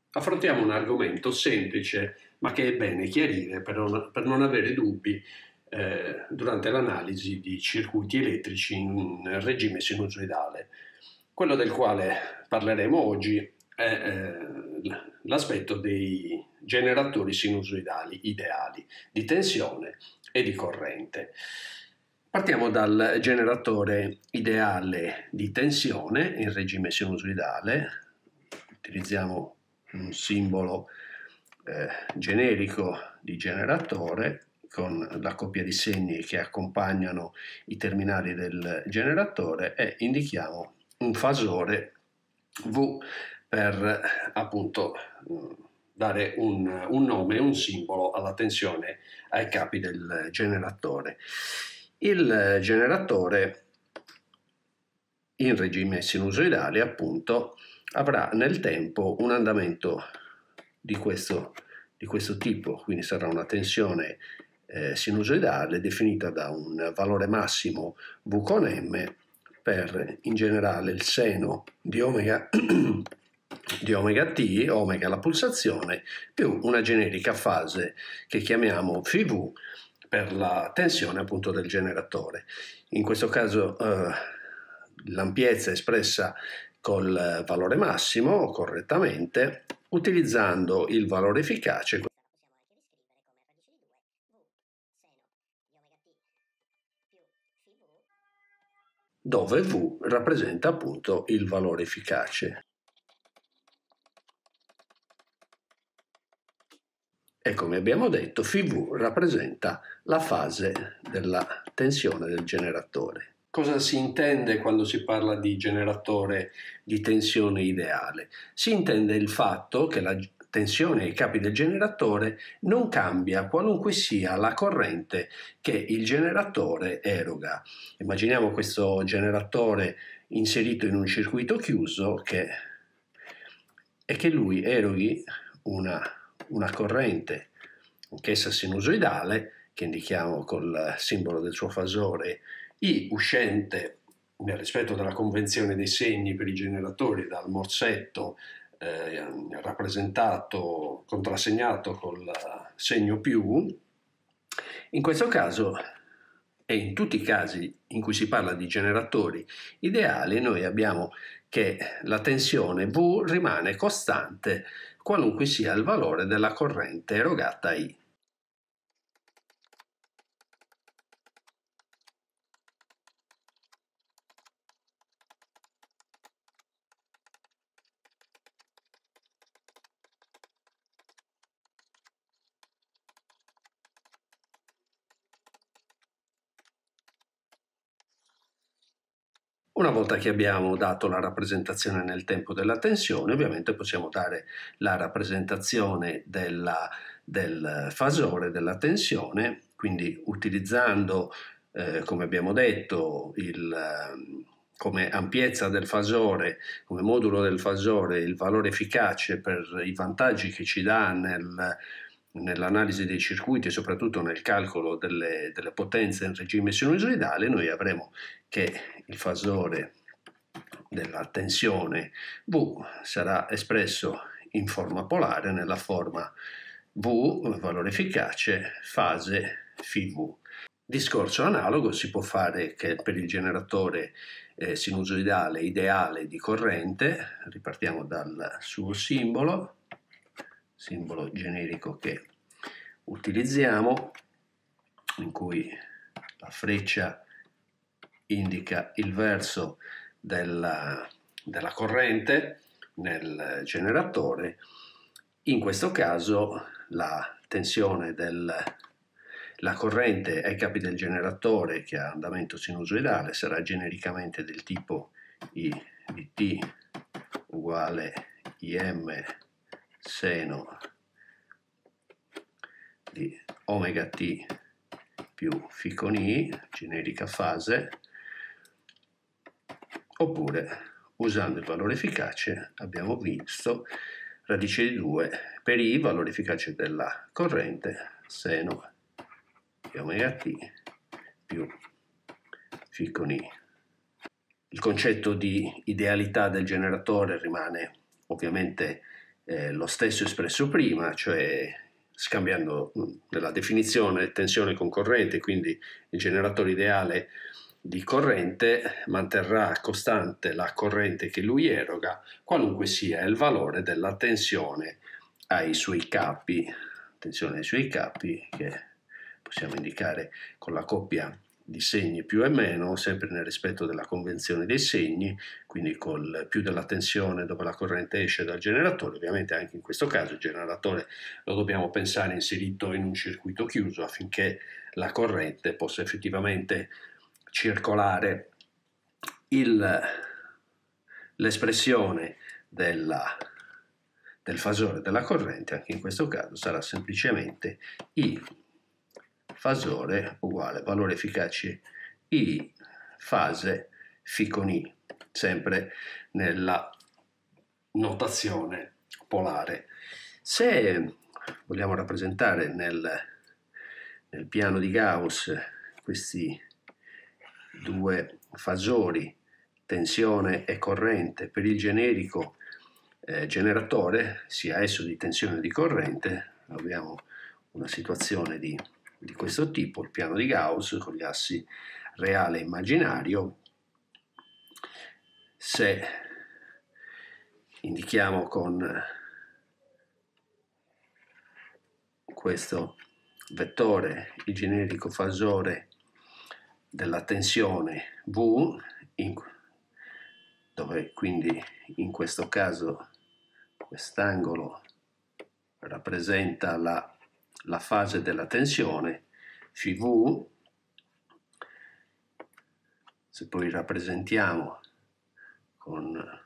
Affrontiamo un argomento semplice, ma che è bene chiarire per non avere dubbi durante l'analisi di circuiti elettrici in regime sinusoidale. Quello del quale parleremo oggi è l'aspetto dei generatori sinusoidali ideali di tensione e di corrente. Partiamo dal generatore ideale di tensione in regime sinusoidale. Utilizziamo un simbolo generico di generatore con la coppia di segni che accompagnano i terminali del generatore e indichiamo un fasore V per appunto dare un nome, un simbolo alla tensione ai capi del generatore. Il generatore in regime sinusoidale appunto avrà nel tempo un andamento di questo tipo, quindi sarà una tensione sinusoidale definita da un valore massimo V con M per in generale il seno di omega di omega t, omega la pulsazione, più una generica fase che chiamiamo Φv per la tensione appunto del generatore. In questo caso l'ampiezza è espressa col valore massimo correttamente, utilizzando il valore efficace dove V rappresenta appunto il valore efficace. E come abbiamo detto, Φv rappresenta la fase della tensione del generatore. Cosa si intende quando si parla di generatore di tensione ideale? Si intende il fatto che la tensione ai capi del generatore non cambia qualunque sia la corrente che il generatore eroga. Immaginiamo questo generatore inserito in un circuito chiuso e che lui eroghi una corrente, anch'essa sinusoidale, che indichiamo col simbolo del suo fasore I uscente nel rispetto della convenzione dei segni per i generatori dal morsetto rappresentato, contrassegnato col segno più. In questo caso e in tutti i casi in cui si parla di generatori ideali noi abbiamo che la tensione V rimane costante qualunque sia il valore della corrente erogata I. Una volta che abbiamo dato la rappresentazione nel tempo della tensione, ovviamente possiamo dare la rappresentazione del fasore della tensione, quindi utilizzando, come abbiamo detto, come ampiezza del fasore, come modulo del fasore, il valore efficace per i vantaggi che ci dà nell'analisi dei circuiti e soprattutto nel calcolo delle potenze in regime sinusoidale, noi avremo che il fasore della tensione V sarà espresso in forma polare nella forma V, valore efficace, fase Φv. Discorso analogo si può fare che per il generatore sinusoidale ideale di corrente, ripartiamo dal suo simbolo generico che utilizziamo, in cui la freccia indica il verso della corrente nel generatore. In questo caso la tensione la corrente ai capi del generatore che ha andamento sinusoidale sarà genericamente del tipo I dt uguale Im seno di omega t più φ con I, generica fase, oppure usando il valore efficace abbiamo visto radice di 2 per I, valore efficace della corrente, seno di omega t più φ con I. Il concetto di idealità del generatore rimane ovviamente lo stesso espresso prima, cioè scambiando nella definizione tensione con corrente, quindi il generatore ideale di corrente manterrà costante la corrente che lui eroga, qualunque sia il valore della tensione ai suoi capi, tensione ai suoi capi che possiamo indicare con la coppia di segni più e meno, sempre nel rispetto della convenzione dei segni, quindi col più della tensione dove la corrente esce dal generatore. Ovviamente anche in questo caso il generatore lo dobbiamo pensare inserito in un circuito chiuso affinché la corrente possa effettivamente circolare. L'espressione del fasore della corrente anche in questo caso sarà semplicemente I fasore uguale valore efficace I fase φ con I, sempre nella notazione polare. Se vogliamo rappresentare nel piano di Gauss questi due fasori, tensione e corrente, per il generico generatore, sia esso di tensione o di corrente, abbiamo una situazione di questo tipo, il piano di Gauss con gli assi reale e immaginario. Se indichiamo con questo vettore il generico fasore della tensione V, dove quindi in questo caso quest'angolo rappresenta la fase della tensione φV, se poi rappresentiamo con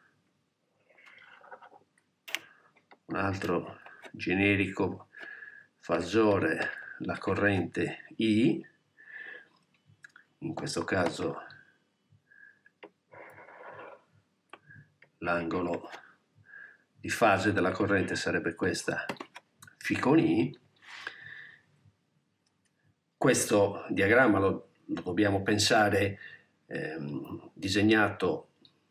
un altro generico fasore la corrente I, in questo caso l'angolo di fase della corrente sarebbe questa φ con I. Questo diagramma lo dobbiamo pensare disegnato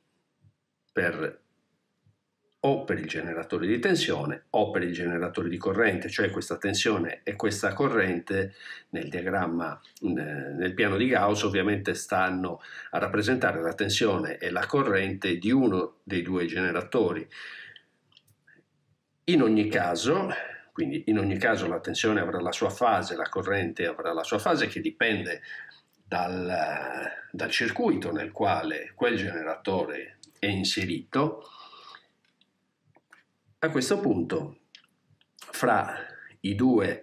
o per il generatore di tensione o per il generatore di corrente, cioè questa tensione e questa corrente nel diagramma, nel piano di Gauss, ovviamente stanno a rappresentare la tensione e la corrente di uno dei due generatori. In ogni caso, quindi in ogni caso la tensione avrà la sua fase, la corrente avrà la sua fase, che dipende dal circuito nel quale quel generatore è inserito. A questo punto fra i due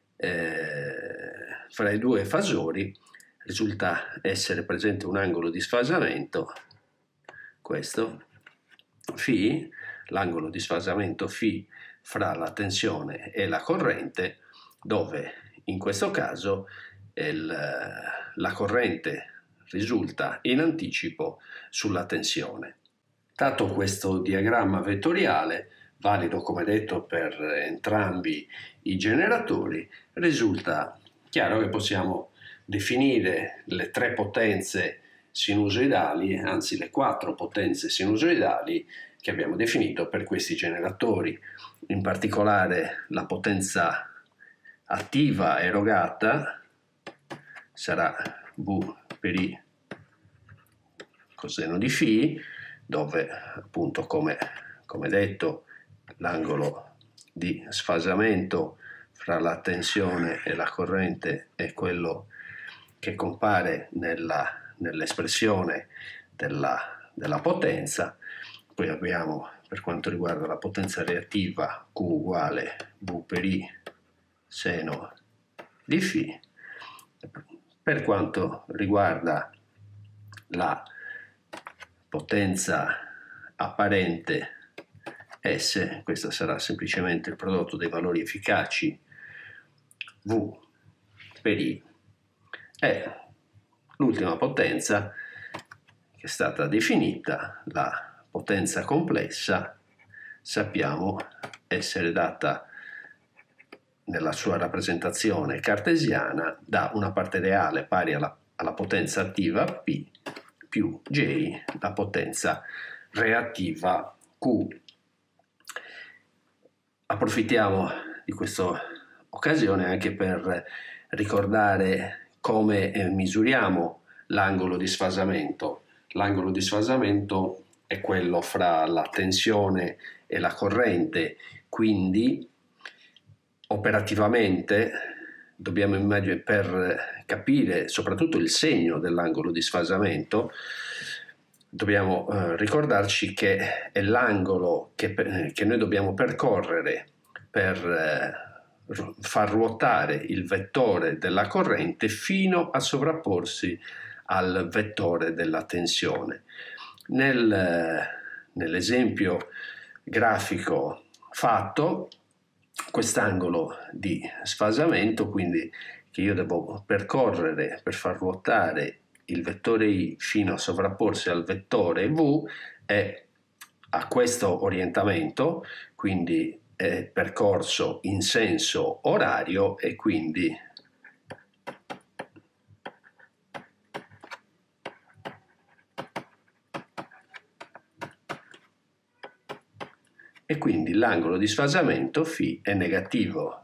fasori risulta essere presente un angolo di sfasamento, questo φ, l'angolo di sfasamento φ fra la tensione e la corrente, dove in questo caso la corrente risulta in anticipo sulla tensione. Dato questo diagramma vettoriale, valido come detto per entrambi i generatori, risulta chiaro che possiamo definire le tre potenze sinusoidali, anzi le quattro potenze sinusoidali che abbiamo definito per questi generatori. In particolare la potenza attiva erogata sarà V per I coseno di φ, dove appunto come detto l'angolo di sfasamento fra la tensione e la corrente è quello che compare nell'espressione della potenza. Poi abbiamo, per quanto riguarda la potenza reattiva, Q uguale V per I seno di φ. Per quanto riguarda la potenza apparente S, questo sarà semplicemente il prodotto dei valori efficaci V per I, e l'ultima potenza che è stata definita, la potenza complessa, sappiamo essere data nella sua rappresentazione cartesiana da una parte reale pari alla potenza attiva P più J, la potenza reattiva Q. Approfittiamo di questa occasione anche per ricordare come misuriamo l'angolo di sfasamento. L'angolo di sfasamento è quello fra la tensione e la corrente, quindi operativamente dobbiamo immaginare, per capire soprattutto il segno dell'angolo di sfasamento, dobbiamo ricordarci che è l'angolo che noi dobbiamo percorrere per far ruotare il vettore della corrente fino a sovrapporsi al vettore della tensione. Nell'esempio grafico fatto, quest'angolo di sfasamento, quindi che io devo percorrere per far ruotare il vettore I fino a sovrapporsi al vettore V, è a questo orientamento, quindi è percorso in senso orario e quindi l'angolo di sfasamento φ è negativo.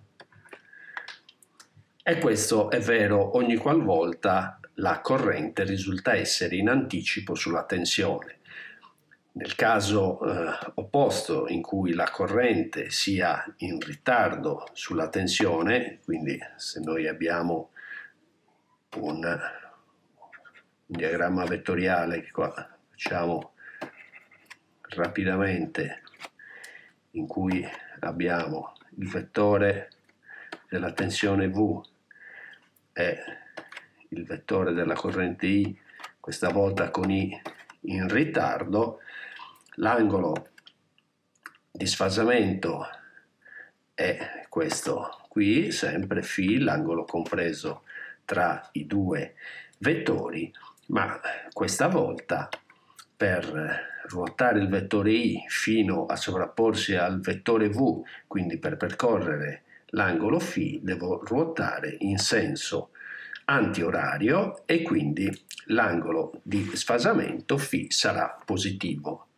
E questo è vero ogni qualvolta la corrente risulta essere in anticipo sulla tensione. Nel caso opposto, in cui la corrente sia in ritardo sulla tensione, quindi se noi abbiamo un diagramma vettoriale che qua facciamo rapidamente, in cui abbiamo il vettore della tensione V e il vettore della corrente I, questa volta con I in ritardo, l'angolo di sfasamento è questo qui, sempre φ, l'angolo compreso tra i due vettori, ma questa volta per ruotare il vettore I fino a sovrapporsi al vettore V, quindi per percorrere l'angolo φ, devo ruotare in senso antiorario e quindi l'angolo di sfasamento φ sarà positivo.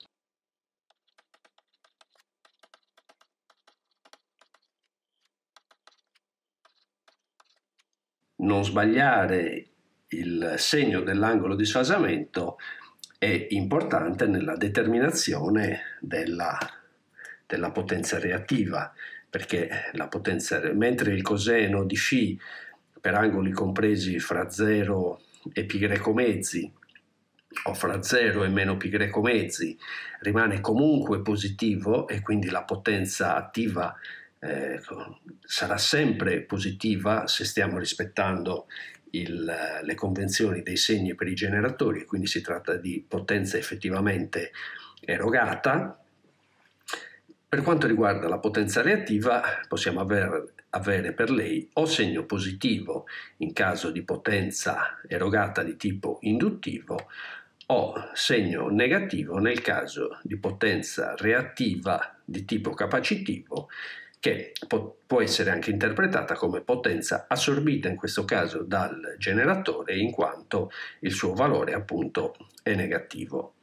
Non sbagliare il segno dell'angolo di sfasamento è importante nella determinazione della potenza reattiva, perché mentre il coseno di φ per angoli compresi fra 0 e π mezzi o fra 0 e meno π mezzi rimane comunque positivo e quindi la potenza attiva sarà sempre positiva se stiamo rispettando le convenzioni dei segni per i generatori, quindi si tratta di potenza effettivamente erogata. Per quanto riguarda la potenza reattiva, possiamo avere per lei o segno positivo in caso di potenza erogata di tipo induttivo o segno negativo nel caso di potenza reattiva di tipo capacitivo, che può essere anche interpretata come potenza assorbita in questo caso dal generatore, in quanto il suo valore appunto è negativo.